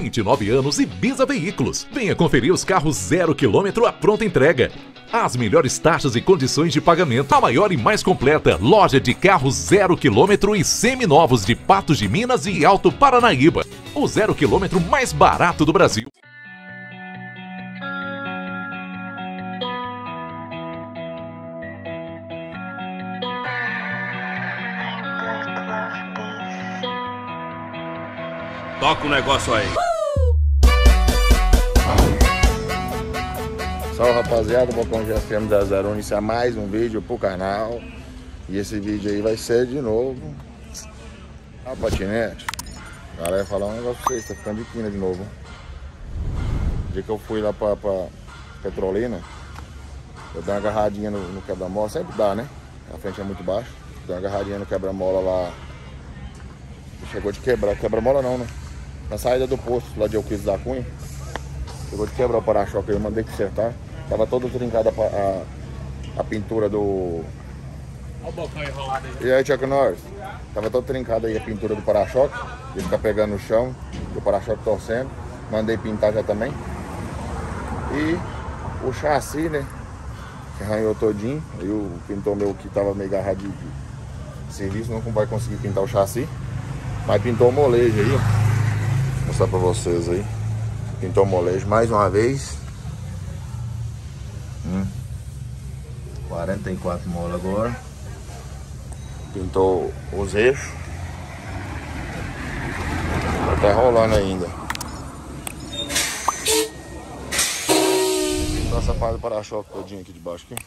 29 anos e Bisa Veículos. Venha conferir os carros 0 km à pronta entrega. As melhores taxas e condições de pagamento. A maior e mais completa loja de carros 0 km e seminovos de Patos de Minas e Alto Paranaíba. O 0 km mais barato do Brasil. Toca o negócio aí. Salve, rapaziada, Bocão GFM 001, iniciar mais um vídeo pro canal. E esse vídeo aí vai ser de novo a patinete. O cara vai falar um negócio pra vocês, tá ficando de quina de novo. O dia que eu fui lá pra Petrolina, eu dei uma agarradinha no quebra-mola, sempre dá, né? A frente é muito baixa. Dei uma agarradinha no quebra-mola lá. Chegou de quebrar, quebra-mola não, né? Na saída do posto lá de Euclides da Cunha. Chegou de quebrar o para-choque aí, eu mandei consertar. Tava toda trincada a pintura do... Olha o bocão enrolado aí. E aí, Chuck Norris? Tava toda trincada aí a pintura do para-choque. Ele fica pegando no chão, e o para-choque torcendo. Mandei pintar já também. E o chassi, né? Que arranhou todinho. Aí o pintor meu que tava meio agarrado de serviço não vai conseguir pintar o chassi. Mas pintou o molejo aí, ó. Vou mostrar pra vocês aí. Pintou o molejo mais uma vez. 44 molas agora. Pintou os eixos. Tá até rolando ainda. Pintou essa parte do para-choque todinho aqui de baixo aqui.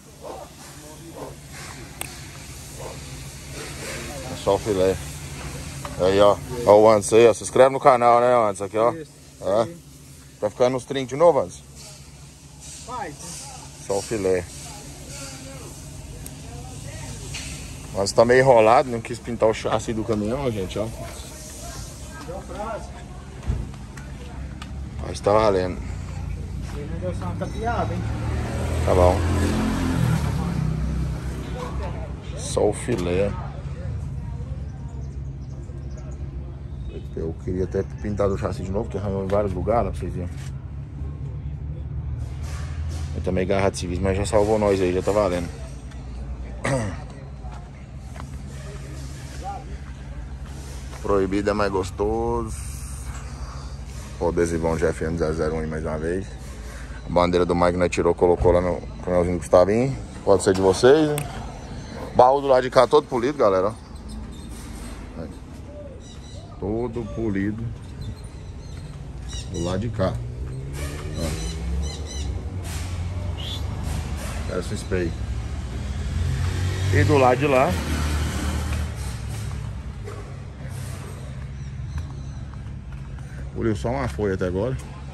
É só o filé. Aí, ó. Ó o Anderson aí, ó. Se inscreve no canal, né, Anderson? Aqui, ó. É. Tá ficando nos trinques de novo, Anderson? Vai. Só o filé. Mas tá meio enrolado, não quis pintar o chassi do caminhão, gente, ó. Mas tá valendo. Esse negócio é uma tapiada, hein? Tá bom. Só o filé. Eu queria até pintar o chassi de novo, que arranhou em vários lugares, pra vocês verem. Eu também garra de serviço, mas já salvou nós aí, já tá valendo. Proibido é mais gostoso. O adesivão de FM 001 aí mais uma vez. A bandeira do Mike nós tirou, colocou lá no canelzinho Gustavinho. Pode ser de vocês, né? Baú do lado de cá todo polido, galera. Todo polido do lado de cá. Essa spray. E do lado de lá poliu só uma folha até agora.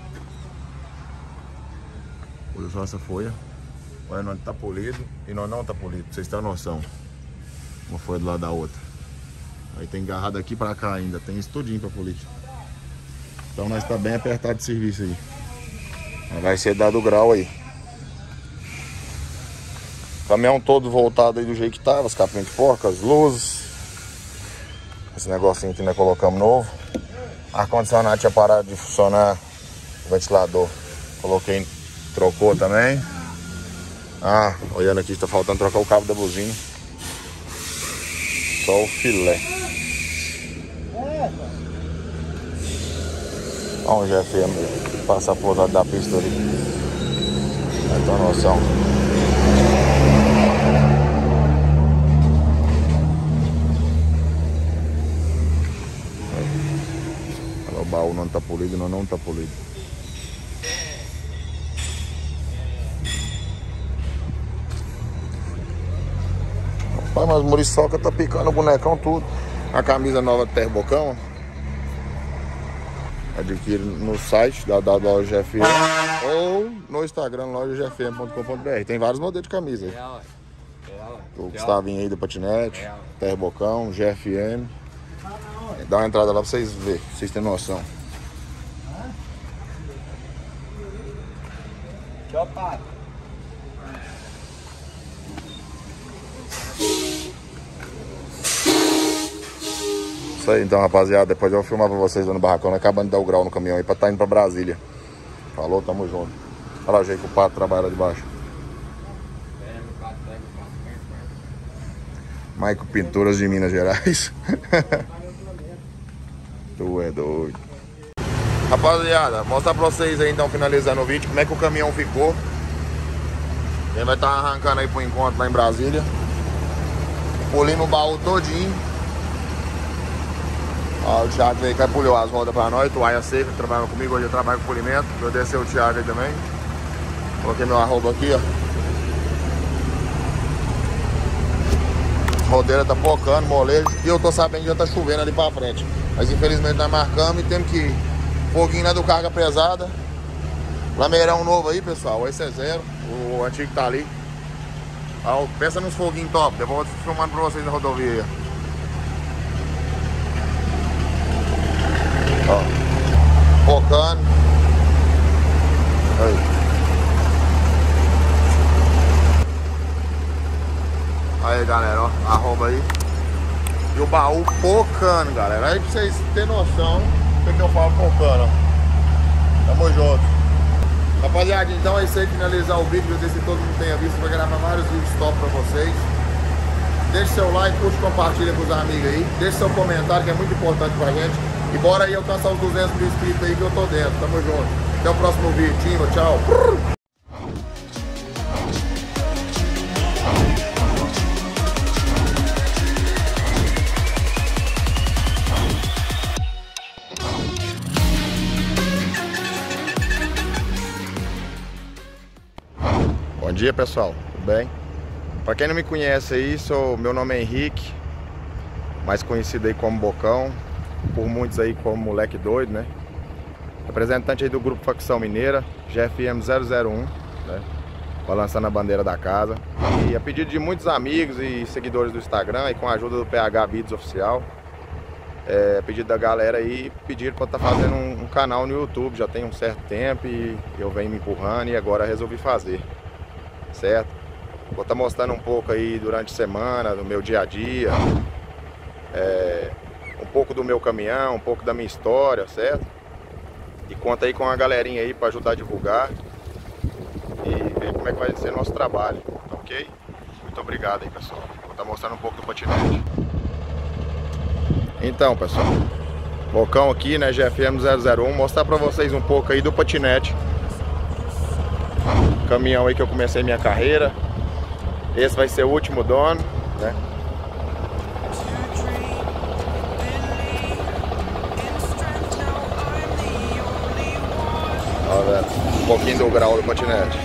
Poliu só essa folha. Olha, nós tá polido e nós não tá polido, pra vocês terem noção. Uma folha do lado da outra. Aí tem agarrado aqui pra cá ainda, tem isso tudinho pra polir. Então nós tá bem apertado de serviço aí. Mas vai ser dado grau aí. O caminhão todo voltado aí do jeito que tava, as capinhas de porca, as luzes. Esse negocinho que nós colocamos novo. Ar-condicionado tinha parado de funcionar, o ventilador. Coloquei, trocou também. Ah, olhando aqui, tá faltando trocar o cabo da buzina. Só o filé. Olha o GFM passar por lado da pista ali. Vai ter uma noção. O baú não tá polido, não tá polido. Rapaz, mas o Muriçoca tá picando o bonecão tudo. A camisa nova do Terbocão. Adquire no site da loja GFM ou no Instagram, lojagfm.com.br. Tem vários modelos de camisa aí. O Gustavinho aí do patinete, Terbocão, GFM. Dá uma entrada lá pra vocês verem, pra vocês terem noção. Tchau, pai. Isso aí então, rapaziada. Depois eu vou filmar pra vocês lá no barracão, acabando de dar o grau no caminhão aí pra tá indo pra Brasília. Falou, tamo junto. Olha lá o jeito que o Pato trabalha lá de baixo. Maico Pinturas de Minas Gerais. Tu é doido. Rapaziada, mostrar pra vocês aí então, finalizando o vídeo, como é que o caminhão ficou. Ele vai estar arrancando aí pro encontro lá em Brasília. Polimos o baú todinho. Ó, o Thiago veio cá e pulhou as rodas pra nós. Toalha seca, trabalhando comigo, hoje eu trabalho com polimento. Eu descer o Thiago aí também. Coloquei meu arroba aqui, ó. Rodeira tá pocando, molejo. E eu tô sabendo que já tá chovendo ali pra frente. Mas infelizmente nós marcamos e temos que ir. Foguinho lá do carga pesada. Lameirão novo aí, pessoal. O EC0. O antigo tá ali. Ó, pensa nos foguinhos top. Depois eu vou filmando pra vocês na rodovia aí. Ó. Focando. Aí. Aí, galera, ó. Arroba aí. E o baú focando, galera. Aí pra vocês terem noção do que eu falo focando, ó. Tamo junto. Rapaziada, então é isso aí, finalizar o vídeo. Eu sei se todo mundo tenha visto, vou gravar vários vídeos top pra vocês. Deixe seu like, curte, compartilha com os amigos aí. Deixe seu comentário, que é muito importante pra gente. E bora aí alcançar os 200 mil inscritos aí que eu tô dentro. Tamo junto. Até o próximo vídeo. Tchau. Bom dia, pessoal, tudo bem? Para quem não me conhece aí, meu nome é Henrique, mais conhecido aí como Bocão, por muitos aí como Moleque Doido, né? Representante aí do grupo Facção Mineira, GFM 001, né? Balançando a bandeira da casa. E a pedido de muitos amigos e seguidores do Instagram e com a ajuda do PH Vídeos Oficial, pedido da galera aí, pediram para estar fazendo um canal no YouTube, já tem um certo tempo e eu venho me empurrando e agora resolvi fazer. Certo? Vou estar mostrando um pouco aí durante a semana, do meu dia a dia, um pouco do meu caminhão, um pouco da minha história, certo? E conta aí com a galerinha aí para ajudar a divulgar e ver como é que vai ser nosso trabalho, ok? Muito obrigado aí, pessoal. Vou estar mostrando um pouco do patinete. Então, pessoal, Bocão aqui, né, GFM 001, mostrar para vocês um pouco aí do patinete. Caminhão aí que eu comecei minha carreira. Esse vai ser o último dono, né? Olha, um pouquinho do grau do patinete.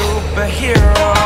superhero.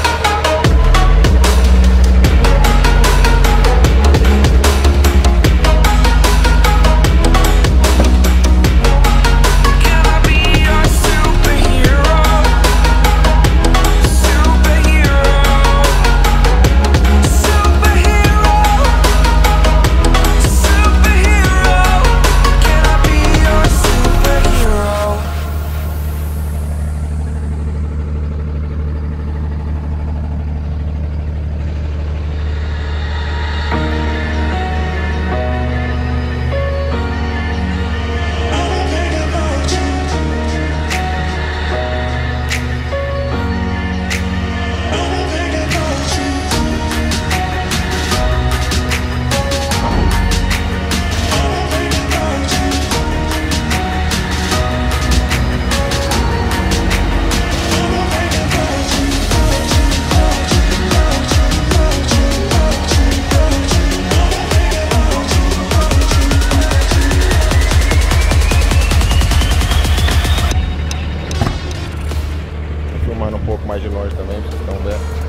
Filmando um pouco mais de longe também, pra vocês estão vendo.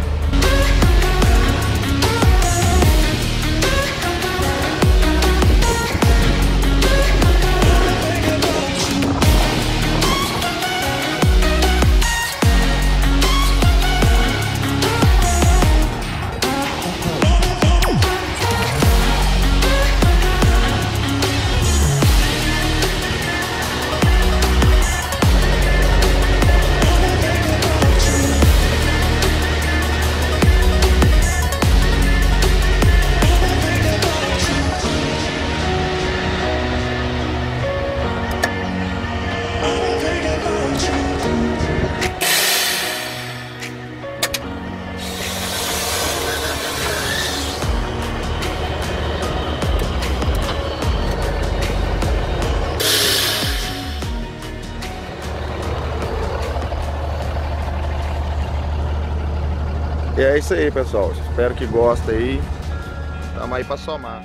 E é isso aí, pessoal. Espero que gostem aí. Tamo aí pra somar.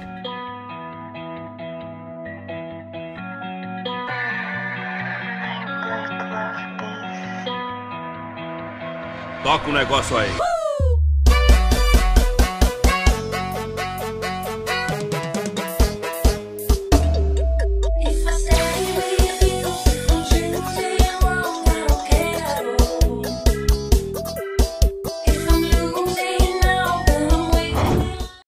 Toca o negócio aí.